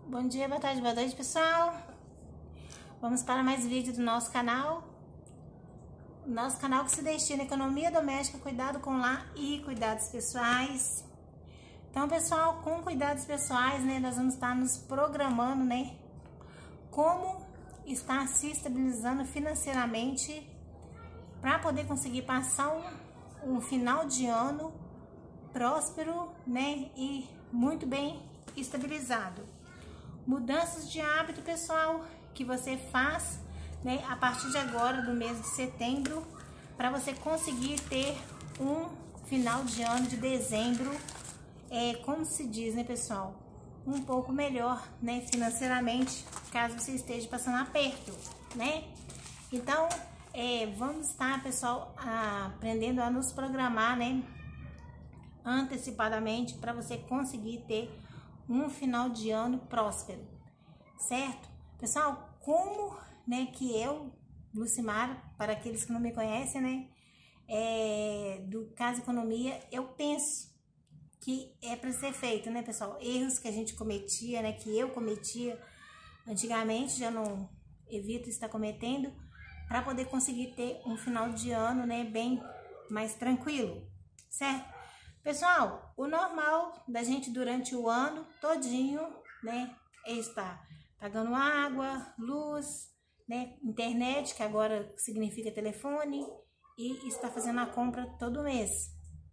Bom dia, boa tarde, pessoal. Vamos para mais vídeo do nosso canal. Nosso canal que se destina à economia doméstica, cuidado com lar e cuidados pessoais. Então, pessoal, com cuidados pessoais, né, nós vamos estar nos programando, né, como estar se estabilizando financeiramente para poder conseguir passar um final de ano próspero, né, e muito bem estabilizado. Mudanças de hábito, pessoal, que você faz, né, a partir de agora, do mês de setembro, para você conseguir ter um final de ano de dezembro, como se diz, né, pessoal, um pouco melhor, né, financeiramente, caso você esteja passando aperto, né? Então, vamos estar, pessoal, aprendendo a nos programar, né, antecipadamente, para você conseguir ter um final de ano próspero, certo? Pessoal, como, né, que eu, Lucimara, para aqueles que não me conhecem, né, do Casa Economia, eu penso que é para ser feito, né, pessoal? Erros que a gente cometia, né, que eu cometia antigamente, já não evito estar cometendo, para poder conseguir ter um final de ano, né, bem mais tranquilo, certo? Pessoal, o normal da gente durante o ano todinho, né, é estar pagando água, luz, né, internet, que agora significa telefone, e estar fazendo a compra todo mês.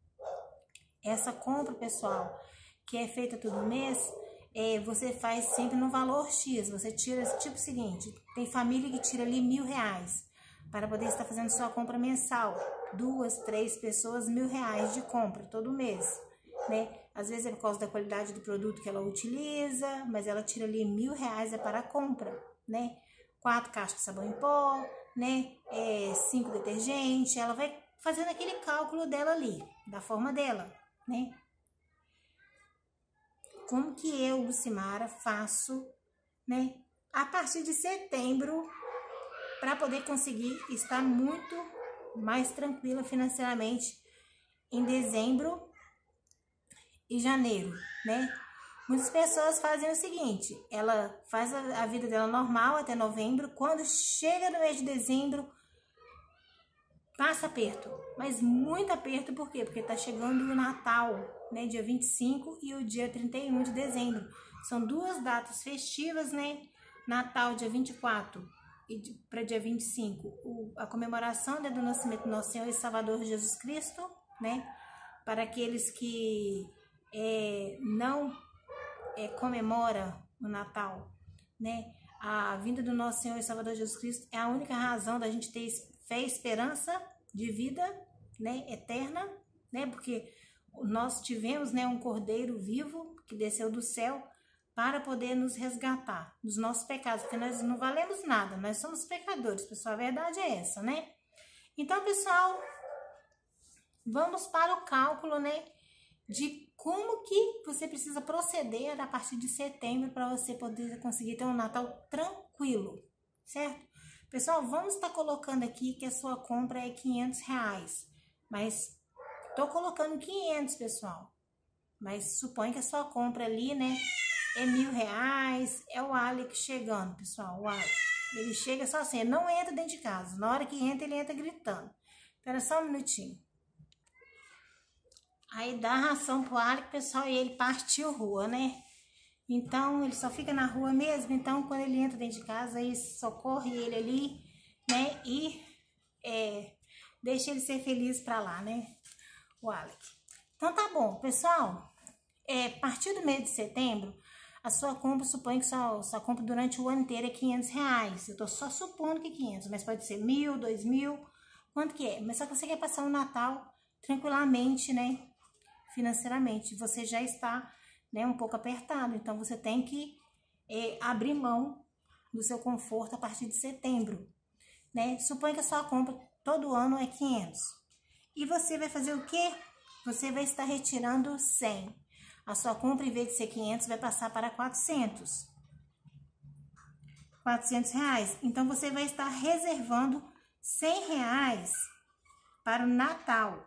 Essa compra, pessoal, que é feita todo mês, você faz sempre no valor X. Você tira, tipo o seguinte, tem família que tira ali R$1.000 para poder estar fazendo sua compra mensal. 2, 3 pessoas, R$1.000 de compra todo mês, né? Às vezes é por causa da qualidade do produto que ela utiliza, mas ela tira ali R$1.000 para a compra, né? 4 caixas de sabão em pó, né? 5 detergentes, ela vai fazendo aquele cálculo dela ali, da forma dela, né? Como que eu, Lucimara, faço, né, a partir de setembro, para poder conseguir estar muito mais tranquila financeiramente em dezembro e janeiro, né? Muitas pessoas fazem o seguinte, ela faz a vida dela normal até novembro, quando chega no mês de dezembro, passa aperto, mas muito aperto. Por quê? Porque tá chegando o Natal, né, dia 25 e o dia 31 de dezembro. São duas datas festivas, né? Natal, dia 24 e para dia 25, a comemoração, né, do nascimento do nosso Senhor e Salvador Jesus Cristo, né? Para aqueles que não comemora o Natal, né? A vinda do nosso Senhor e Salvador Jesus Cristo é a única razão da gente ter fé e esperança de vida, né, eterna, né? Porque nós tivemos, né, um cordeiro vivo que desceu do céu para poder nos resgatar dos nossos pecados, porque nós não valemos nada, nós somos pecadores, pessoal, a verdade é essa, né? Então, pessoal, vamos para o cálculo, né, de como que você precisa proceder a partir de setembro para você poder conseguir ter um Natal tranquilo, certo? Pessoal, vamos estar colocando aqui que a sua compra é R$500, mas tô colocando 500, pessoal. Mas suponha que a sua compra ali, né, é R$1.000, é o Alex chegando, pessoal, o Alex. Ele chega só assim, ele não entra dentro de casa. Na hora que entra, ele entra gritando. Espera só um minutinho. Aí dá a ração pro Alex, pessoal, e ele partiu rua, né? Então, ele só fica na rua mesmo. Então, quando ele entra dentro de casa, aí socorre ele ali, né? E deixa ele ser feliz pra lá, né? O Alex. Então, tá bom, pessoal. A partir do mês de setembro, a sua compra, suponho que sua compra durante o ano inteiro é R$500. Eu tô só supondo que é 500, mas pode ser 1.000, 2.000, quanto que é? Mas só que você quer passar o Natal tranquilamente, né? Financeiramente, você já está, né, um pouco apertado, então você tem que abrir mão do seu conforto a partir de setembro, né? Suponha que a sua compra todo ano é 500 e você vai fazer o quê? Você vai estar retirando 100. A sua compra, em vez de ser 500, vai passar para 400 reais. Então você vai estar reservando R$100 para o Natal.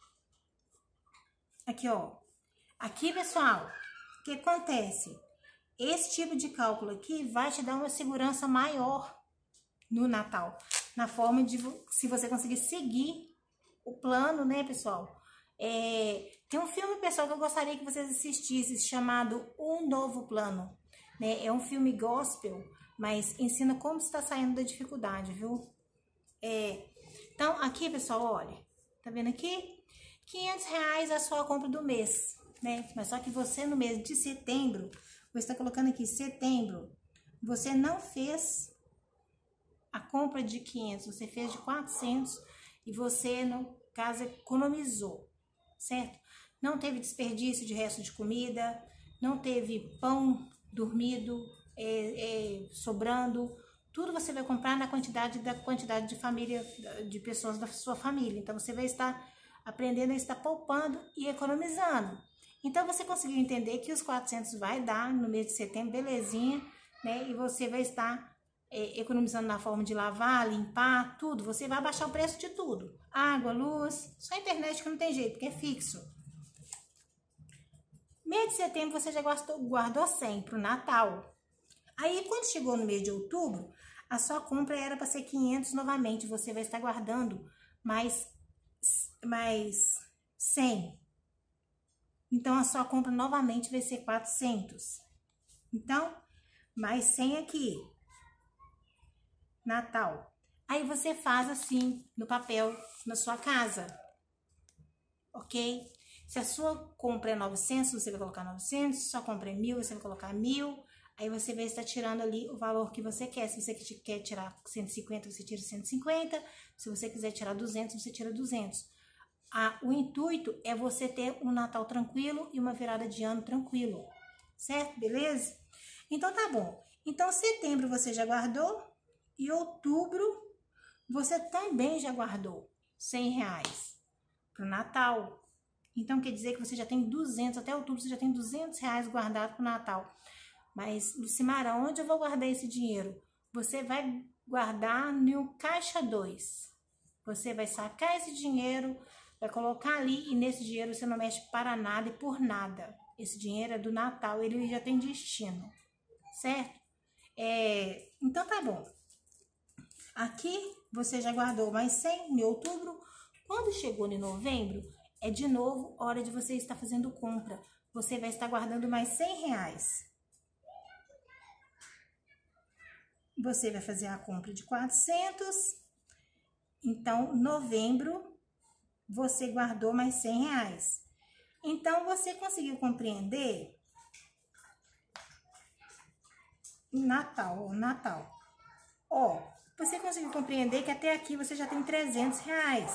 Aqui, ó. Aqui, pessoal, o que acontece? esse tipo de cálculo aqui vai te dar uma segurança maior no Natal, na forma de se você conseguir seguir o plano, né, pessoal? Tem um filme, pessoal, que eu gostaria que vocês assistissem, chamado Um Novo Plano, né? É um filme gospel, mas ensina como está saindo da dificuldade, viu? Então, aqui, pessoal, olha, tá vendo aqui? R$500 é só a compra do mês, né? Mas só que você, no mês de setembro, você está colocando aqui setembro, você não fez a compra de 500, você fez de 400 e você, no caso, economizou, certo? Não teve desperdício de resto de comida, não teve pão dormido, sobrando. Tudo você vai comprar na quantidade de família, de pessoas da sua família. Então, você vai estar aprendendo a estar poupando e economizando. Então, você conseguiu entender que os 400 vai dar no mês de setembro, belezinha, né? E você vai estar economizando na forma de lavar, limpar, tudo. Você vai baixar o preço de tudo. Água, luz, só a internet que não tem jeito, porque é fixo. Mês de setembro você já guardou 100 para o Natal. Aí, quando chegou no mês de outubro, a sua compra era para ser 500 novamente. Você vai estar guardando mais 100. Então, a sua compra novamente vai ser 400. Então, mais 100 aqui. Natal. Aí, você faz assim, no papel, na sua casa. Ok? Se a sua compra é 900, você vai colocar 900. Se a sua compra é 1.000, você vai colocar 1.000. Aí você vai estar tirando ali o valor que você quer. Se você quer tirar 150, você tira 150. Se você quiser tirar 200, você tira 200. O intuito é você ter um Natal tranquilo e uma virada de ano tranquilo. Certo? Beleza? Então tá bom. Então setembro você já guardou e outubro você também já guardou R$100 para o Natal. Então quer dizer que você já tem 200, até outubro você já tem R$200 guardado para o Natal. Mas, Lucimara, onde eu vou guardar esse dinheiro? Você vai guardar no caixa 2. Você vai sacar esse dinheiro, vai colocar ali e nesse dinheiro você não mexe para nada e por nada. Esse dinheiro é do Natal, ele já tem destino, certo? Então tá bom. Aqui você já guardou mais 100 em outubro. Quando chegou em novembro, é de novo hora de você estar fazendo compra. Você vai estar guardando mais R$100. Você vai fazer a compra de 400. Então, novembro, você guardou mais R$100. Então, você conseguiu compreender Natal. Você conseguiu compreender que até aqui você já tem R$300.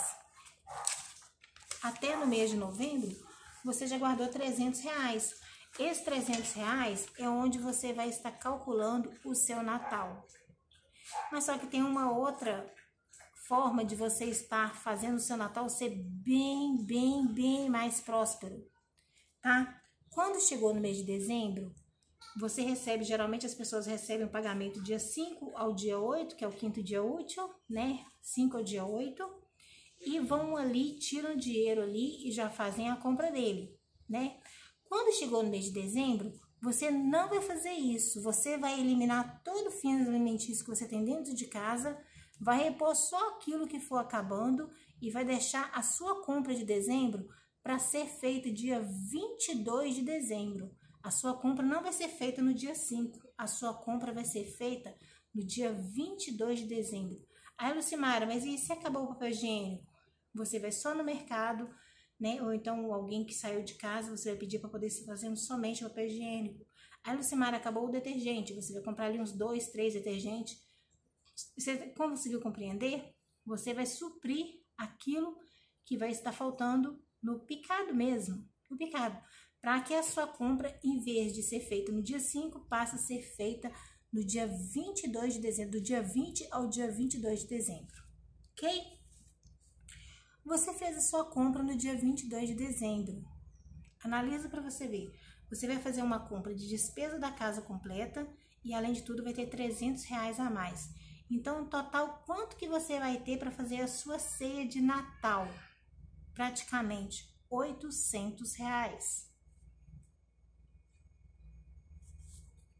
Até no mês de novembro, você já guardou R$300. Esses R$300 é onde você vai estar calculando o seu Natal. Mas só que tem uma outra forma de você estar fazendo o seu Natal ser bem mais próspero, tá? Quando chegou no mês de dezembro, você recebe, geralmente as pessoas recebem o pagamento dia 5 ao dia 8, que é o quinto dia útil, né? 5 ao dia 8, e vão ali, tiram o dinheiro ali e já fazem a compra dele, né? Quando chegou no mês de dezembro, você não vai fazer isso. Você vai eliminar todo o fim alimentício que você tem dentro de casa, vai repor só aquilo que for acabando e vai deixar a sua compra de dezembro para ser feita dia 22 de dezembro. A sua compra não vai ser feita no dia 5, a sua compra vai ser feita no dia 22 de dezembro. Aí, Lucimara, mas e se acabou o papel higiênico? Você vai só no mercado, né? Ou então alguém que saiu de casa, você vai pedir para poder se fazendo somente papel higiênico. Aí, Lucimara, acabou o detergente, você vai comprar ali uns 2, 3 detergentes. Você conseguiu compreender? Você vai suprir aquilo que vai estar faltando no picado mesmo, no picado, para que a sua compra, em vez de ser feita no dia 5, passe a ser feita no dia 22 de dezembro, do dia 20 ao dia 22 de dezembro, ok? Você fez a sua compra no dia 22 de dezembro. Analisa para você ver. Você vai fazer uma compra de despesa da casa completa e, além de tudo, vai ter R$300 a mais. Então, no total, quanto que você vai ter para fazer a sua ceia de Natal? Praticamente R$800.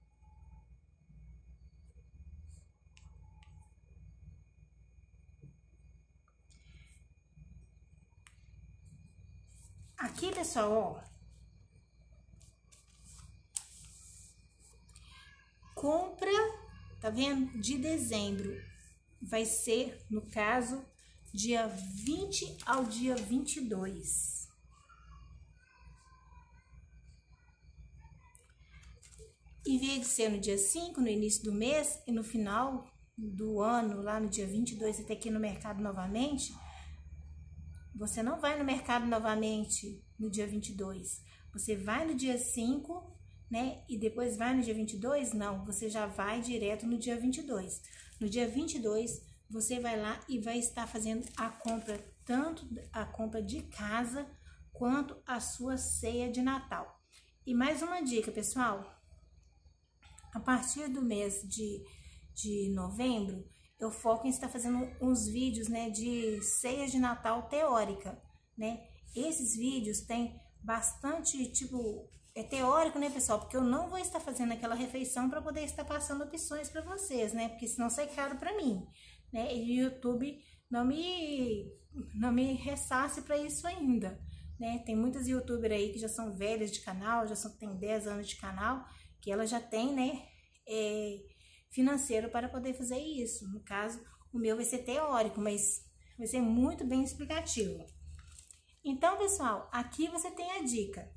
Aqui, pessoal, ó, compra, tá vendo? De dezembro vai ser, no caso, dia 20 ao dia 22. Em vez de ser no dia 5, no início do mês, e no final do ano, lá no dia 22, você tem que ir no mercado novamente, você não vai no mercado novamente no dia 22. Você vai no dia 5, né? E depois vai no dia 22? Não, você já vai direto no dia 22. No dia 22, você vai lá e vai estar fazendo a compra, tanto a compra de casa, quanto a sua ceia de Natal. E mais uma dica, pessoal. A partir do mês de novembro, eu foco em estar fazendo uns vídeos, né, de ceia de Natal teórica, né? Esses vídeos têm bastante, tipo, é teórico, né, pessoal? Porque eu não vou estar fazendo aquela refeição para poder estar passando opções para vocês, né? Porque senão sai caro para mim, né? E o YouTube não me ressasse para isso ainda, né? Tem muitas youtubers aí que já são velhas de canal, tem 10 anos de canal, que ela já tem, né, financeiro para poder fazer isso. No caso, o meu vai ser teórico, mas vai ser muito bem explicativo. Então, pessoal, aqui você tem a dica.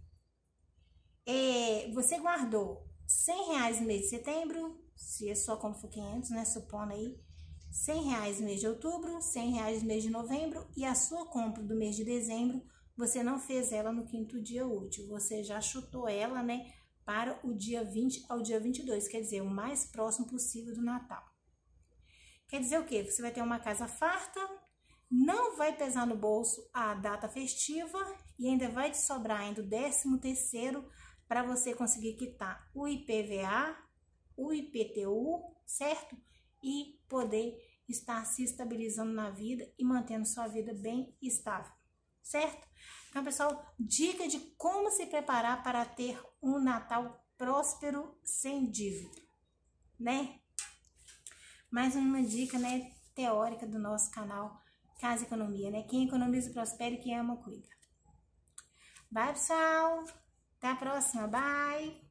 Você guardou R$100 no mês de setembro, se a sua compra for 500, né, supondo aí, R$100 no mês de outubro, R$100 no mês de novembro, e a sua compra do mês de dezembro, você não fez ela no 5º dia útil, você já chutou ela, né, para o dia 20 ao dia 22, quer dizer, o mais próximo possível do Natal. Quer dizer o quê? Você vai ter uma casa farta, não vai pesar no bolso a data festiva e ainda vai te sobrar ainda o 13º para você conseguir quitar o IPVA, o IPTU, certo? E poder estar se estabilizando na vida e mantendo sua vida bem estável, certo? Então, pessoal, dica de como se preparar para ter um Natal próspero sem dívida, né? Mais uma dica, né, teórica do nosso canal Casa Economia, né? Quem economiza prospera e quem ama cuida. Bye, pessoal! Até a próxima, bye!